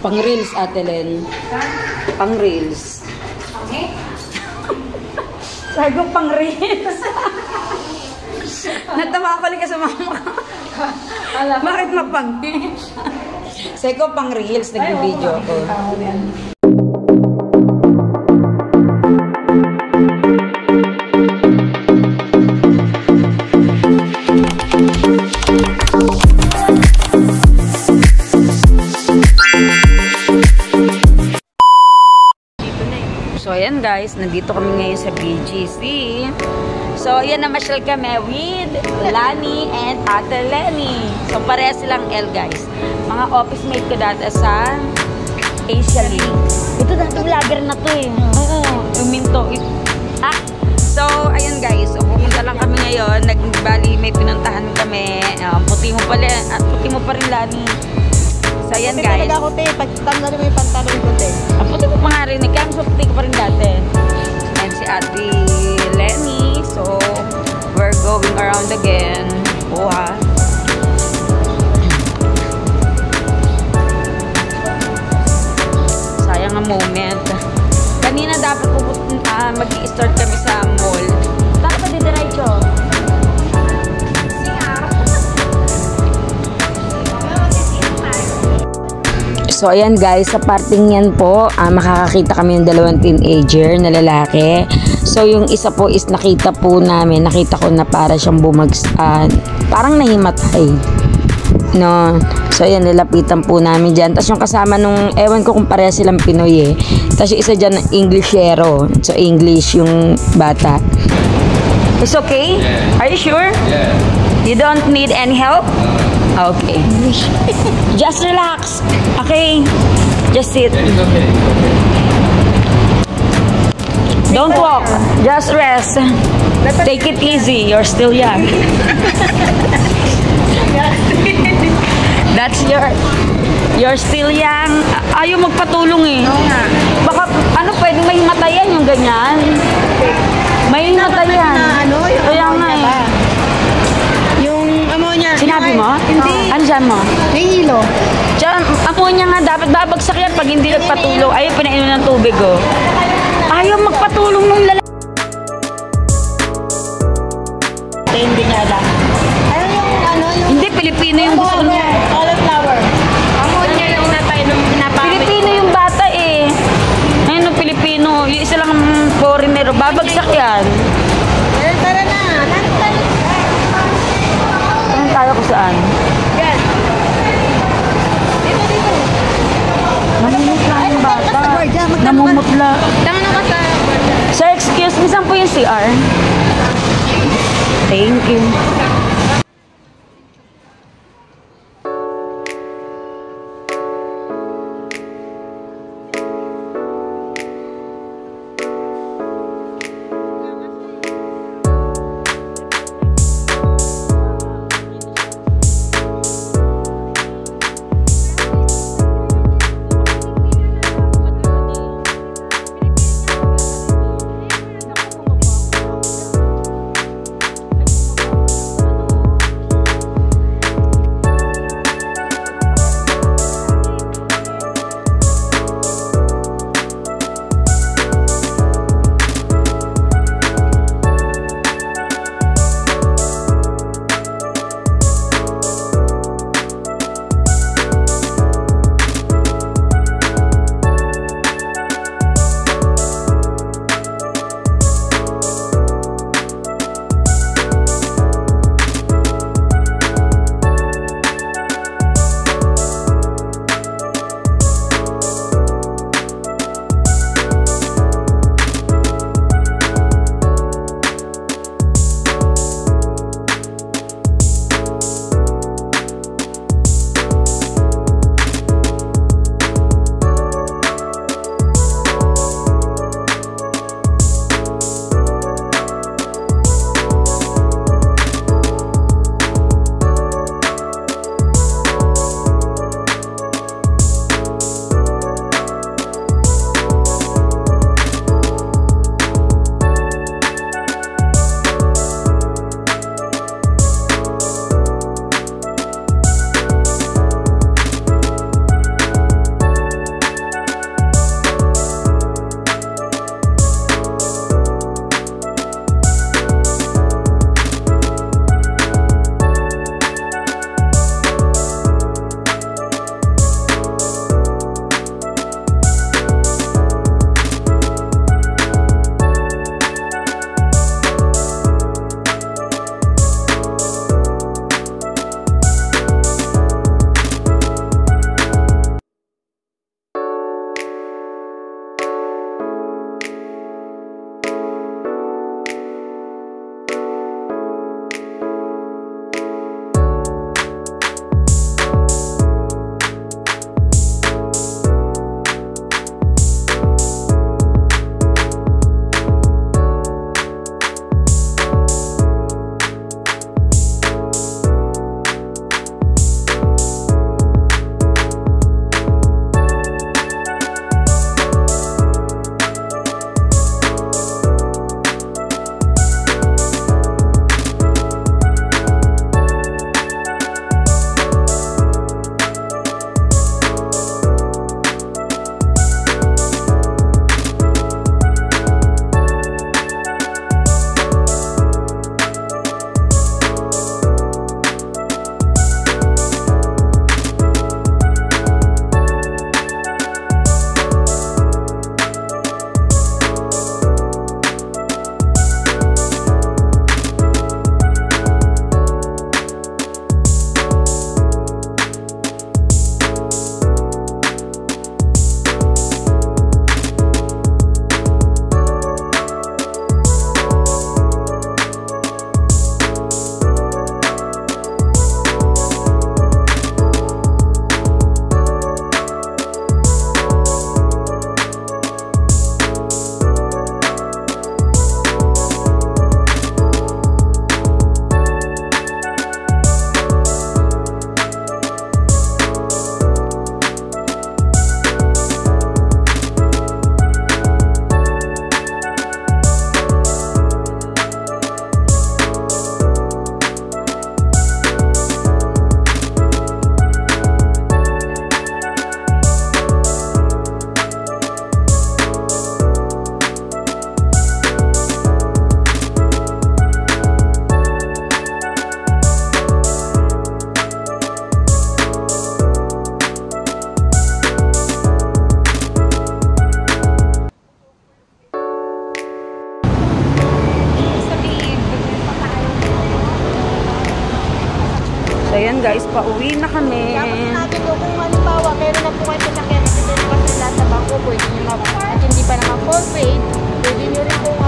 Pang reels, Ate Len. Pang reels. Okay? Sabi ko, pang reels. Natawa ko lang ka sa mama ko. Bakit mapang? Sabi ko, pang reels, nag-video ako. So, ayan guys, nandito kami ngayon sa BGC. So, ayan, namasyal kami with Lani and Ate Lenny. So, pareha silang L guys. Mga office mate ko dati sa Asia League. Ito dati vlogger na to eh. Oo, uminto. So, ayan guys. So, pumunta lang kami ngayon. Nagbali, may pinuntahan kami. Puti mo pa rin, Lani. So, ayan guys. Puti talaga ako, te. Pagtam na rin may pantalon ko, te. Puti mo pa nga rin. Kaya mas puti ko pa rin dati. And si Ate Lenny. So, we're going around again. Buha. Sayang ang moment. Kanina dapat mag-i-start kami sa mall. Taka pa didiretso. So, ayan guys, sa parting yan po, makakakita kami ng dalawang teenager na lalaki. So, yung isa po is nakita ko na para siyang parang nahimatay. No? So, ayan, nilapitan po namin dyan. Tapos yung kasama nung, ewan ko kung pareha silang Pinoy eh. Tapos yung isa dyan, Englishero. So, English yung bata. It's okay? Yeah. Are you sure? Yeah. You don't need any help? Okay. Just relax. Okay. Just sit. Yeah, it's okay. Don't walk. Just rest. Take it easy. You're still young. That's you're still young. Ayaw magpatulong eh. Oo nga. Baka, pwede may himatayan yung ganyan. May himatayan. Kaya nga eh. Sinabi mo? Hindi. Ano dyan mo? May hilo. Diyan, ammonia nga dapat babagsak yan pag hindi nagpatulong. Ayaw, pinainom ng tubig oh. Ayaw magpatulong nung lalaki. Hindi niya alam. Ano yung Hindi, Pilipino yung gusto niya. Cauliflower. Ammonia yung natay nung pinapamit. Pilipino yung bata eh. Ayun no, Pilipino. Yung isa lang foreigner. Babagsak yan. Tara na. Tayo ko saan? Yan. Dito. Namumutla yung bata. Namumutla. Tama na ka sa... Sir, excuse me, saan po yung CR? Thank you. pauwi na kami. Tapos natin po kung halimbawa, meron na po kayo sasakyan at ito na kasi lahat sa bangko, pwede nyo na, at hindi pa naman full paid, pwede nyo rin po